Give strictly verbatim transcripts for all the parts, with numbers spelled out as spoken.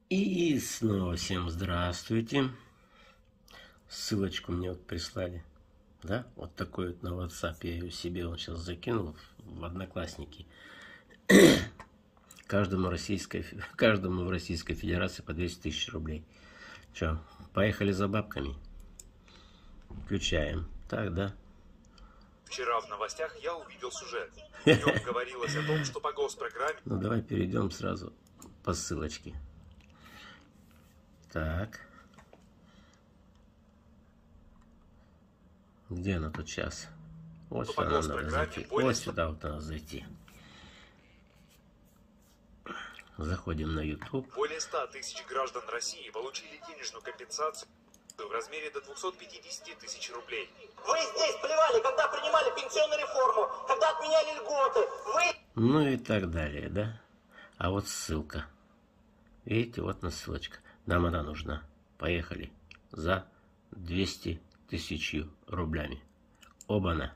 И снова всем здравствуйте. Ссылочку мне вот прислали. Да, вот такой вот на WhatsApp. Я ее себе вот сейчас закинул в Одноклассники. Каждому, российской, каждому в Российской Федерации по двести тысяч рублей. Че, поехали за бабками? Включаем. Так, да. Вчера в новостях я увидел сюжет. В нем говорилось о том, что по госпрограмме... Ну, давай перейдем сразу по ссылочке. Так. Где она тут сейчас? Вот Что сюда по надо госпрограмме зайти. более Вот ста- сюда вот надо зайти. Заходим на YouTube. более ста тысяч граждан России получили денежную компенсацию в размере до двухсот пятидесяти тысяч рублей. Вы здесь плевали, когда принимали пенсионную реформу, когда отменяли льготы. Вы... Ну и так далее, да? А вот ссылка. Видите, вот на ссылочка. Нам она нужна. Поехали. За двести тысяч рублями. Оба-на.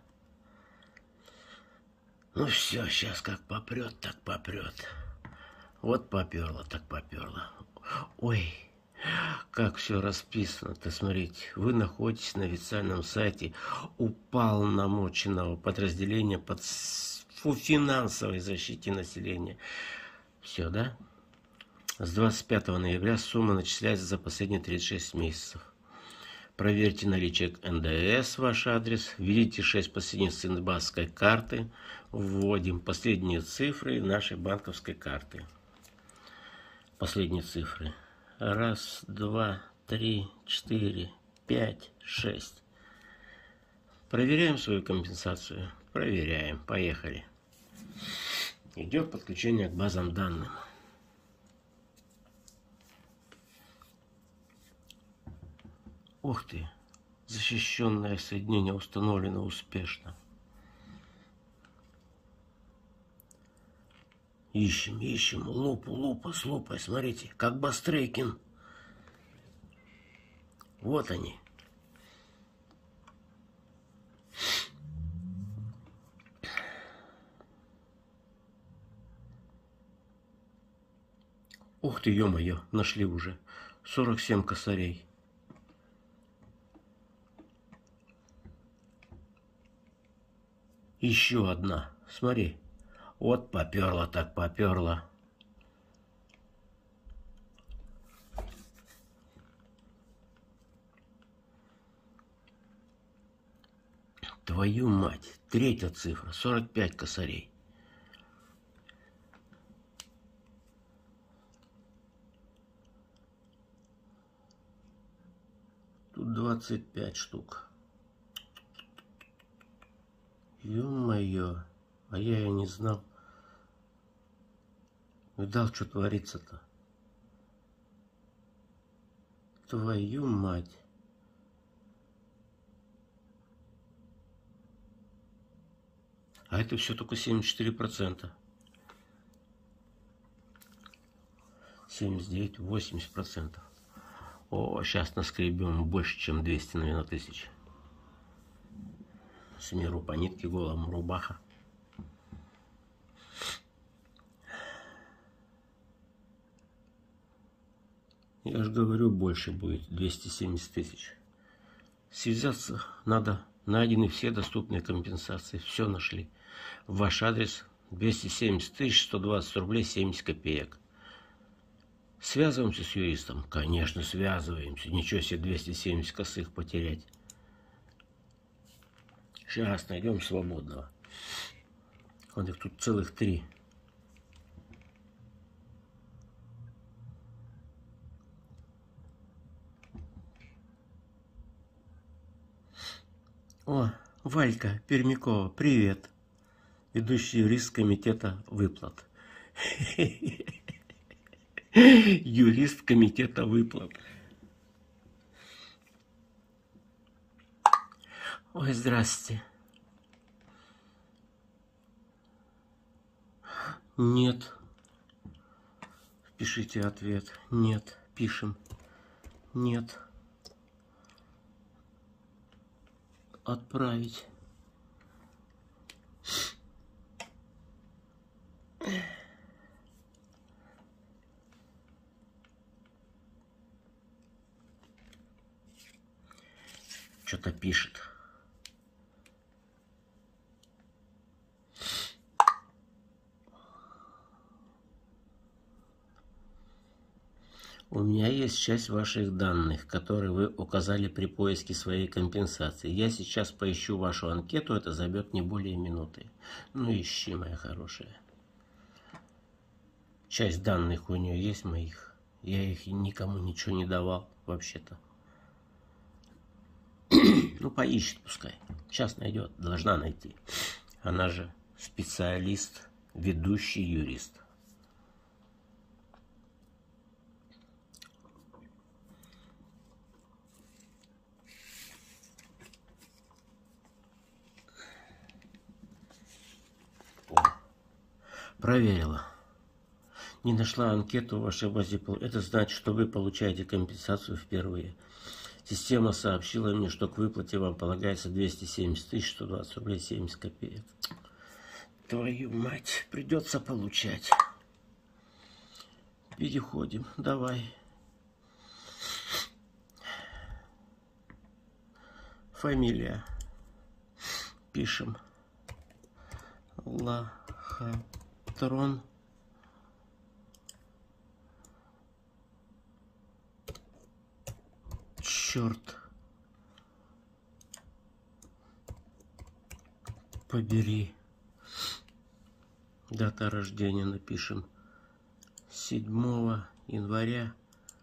Ну все, сейчас как попрет, так попрет. Вот поперло, так поперло. Ой, как все расписано. Ты смотрите, вы находитесь на официальном сайте уполномоченного подразделения по финансовой защите населения. Все, да? С двадцать пятого ноября сумма начисляется за последние тридцать шесть месяцев. Проверьте наличие эн дэ эс, ваш адрес. Введите шесть последних цифр банковской карты. Вводим последние цифры нашей банковской карты. Последние цифры. Раз, два, три, четыре, пять, шесть. Проверяем свою компенсацию. Проверяем. Поехали. Идет подключение к базам данных. Ух ты, защищенное соединение установлено успешно. Ищем, ищем, лупу, лупа с лупой, смотрите, как Бастрейкин. Вот они. Ух ты, ё-моё, нашли уже. сорок семь косарей. Еще одна. Смотри. Вот поперла так поперла. Твою мать. Третья цифра. сорок пять косарей. Тут двадцать пять штук. Ё-моё, а я и не знал. Видал, что творится-то? Твою мать. А это все только семьдесят четыре процента. семьдесят девять, восемьдесят процентов. О, сейчас наскребем больше, чем двести, наверное, тысяч. С миру по нитке голому рубаха. Я же говорю, больше будет, двести семьдесят тысяч. Связаться надо, найдены все доступные компенсации, все нашли. Ваш адрес двести семьдесят тысяч сто двадцать рублей семьдесят копеек. Связываемся с юристом? Конечно, связываемся. Ничего себе двести семьдесят косых потерять. Сейчас найдем свободного. Вот их тут целых три. О, Валька Пермякова, привет. Ведущий юрист комитета выплат. Юрист комитета выплат. Ой, здрасте. Нет. Пишите ответ. Нет. Пишем. Нет. Отправить. что-то пишет. У меня есть часть ваших данных, которые вы указали при поиске своей компенсации. Я сейчас поищу вашу анкету, это займет не более минуты. Ну ищи, моя хорошая. Часть данных у нее есть моих. Я их никому ничего не давал, вообще-то. Ну, поищет пускай. Сейчас найдет, должна найти. Она же специалист, ведущий юрист. Проверила. Не нашла анкету в вашей базе. Это значит, что вы получаете компенсацию впервые. Система сообщила мне, что к выплате вам полагается двести семьдесят тысяч сто двадцать рублей семьдесят копеек. Твою мать, придется получать. Переходим. Давай. Фамилия. Пишем. Лохотрон. Черт побери. Дата рождения напишем. седьмого января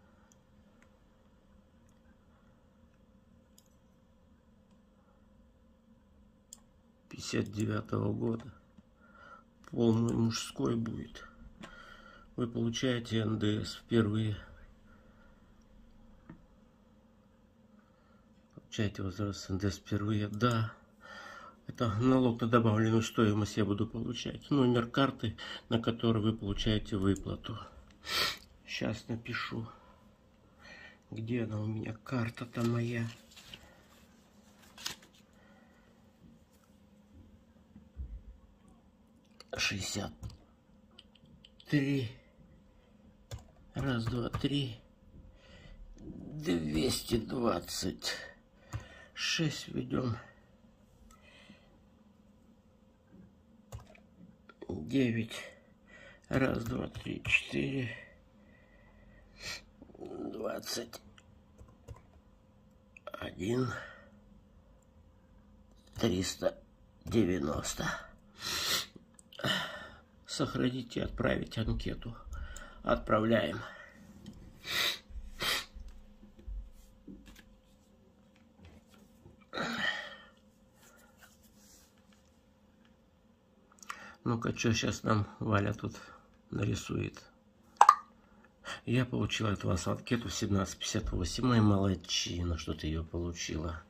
пятьдесят девятого года. Полный мужской будет. Вы получаете эн дэ эс впервые. Получаете возврат с эн дэ эс впервые. Да. Это налог на добавленную стоимость я буду получать. Номер карты, на который вы получаете выплату. Сейчас напишу. Где она у меня? Карта-то моя. шестьдесят три. Раз, два, три. Двести двадцать шесть ведем. Девять. Раз, два, три, четыре. Двадцать один. Триста девяносто. Сохранить и отправить анкету. Отправляем. Ну-ка, что сейчас нам Валя тут нарисует? Я получила от вас анкету семнадцать пятьдесят восемь. Моя молодчина, что ты ее получила.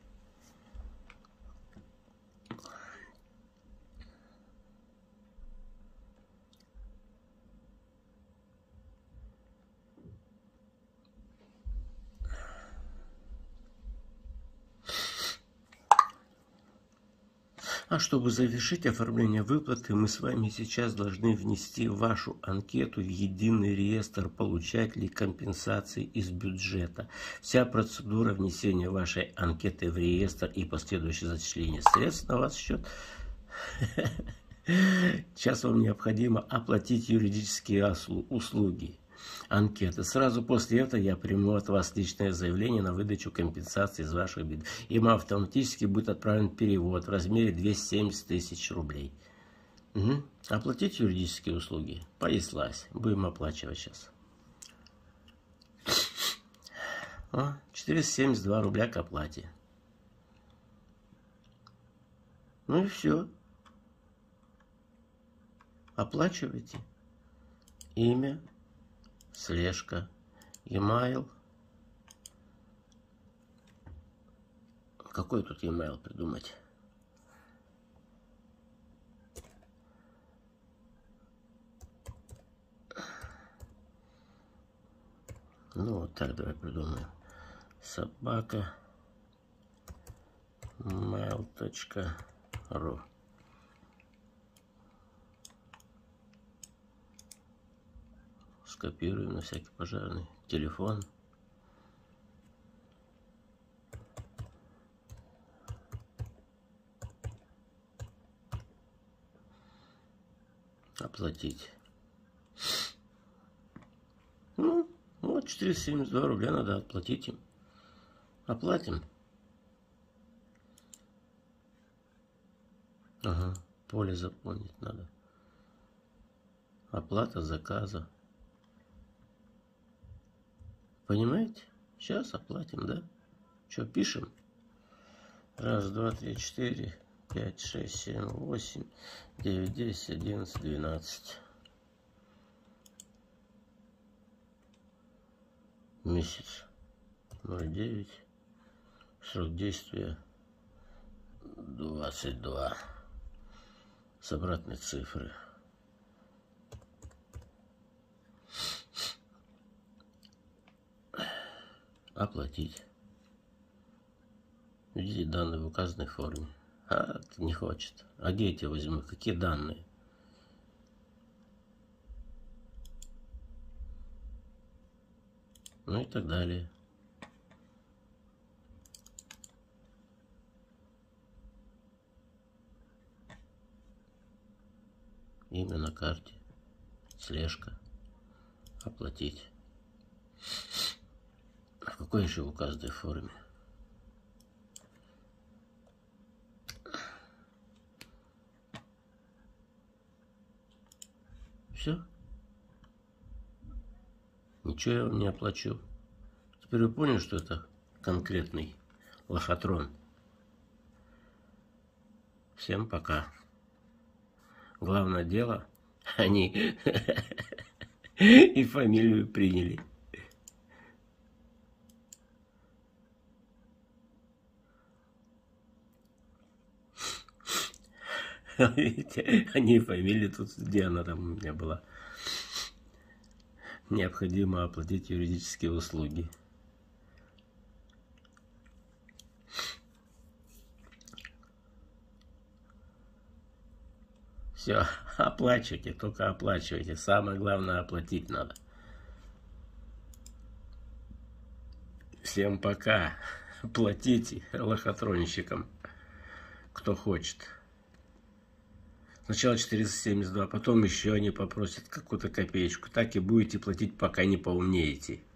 А чтобы завершить оформление выплаты, мы с вами сейчас должны внести вашу анкету в единый реестр получателей компенсаций из бюджета. Вся процедура внесения вашей анкеты в реестр и последующее зачисление средств на ваш счет. Сейчас вам необходимо оплатить юридические услуги. Анкеты. Сразу после этого я приму от вас личное заявление на выдачу компенсации из ваших бюджетов. Им автоматически будет отправлен перевод в размере двести семьдесят тысяч рублей. Угу. Оплатить юридические услуги. Понеслась. Будем оплачивать сейчас. О, четыреста семьдесят два рубля к оплате. Ну и все. Оплачивайте. Имя. Слежка, e-mail. Какой тут e-mail придумать? Ну вот так давай придумаем. Собака mail точка ру. Скопируем на всякий пожарный. Телефон. оплатить. Ну, вот четыреста семьдесят два рубля надо отплатить им. Оплатим. Ага, поле заполнить надо. Оплата заказа. Понимаете? Сейчас оплатим, да? Что, пишем? Раз, два, три, четыре, пять, шесть, семь, восемь, девять, десять, одиннадцать, двенадцать. Месяц. ноль девять. Срок действия двадцать два. С обратной цифры. Оплатить. Введите данные в указанной форме. А, не хочет. А где я тебя возьму? Какие данные? Ну и так далее. Имя на карте. Слежка. Оплатить. В какой еще в указанной форме? Все. Ничего я вам не оплачу. Теперь вы поняли, что это конкретный лохотрон. Всем пока. Главное дело, они и фамилию приняли. Видите, они и фамилии тут, где она там у меня была. Необходимо оплатить юридические услуги. Все, оплачивайте, только оплачивайте. Самое главное, оплатить надо. Всем пока. Платите лохотронщикам, кто хочет. Сначала четыреста семьдесят два, потом еще они попросят какую-то копеечку. Так и будете платить, пока не поумнеете.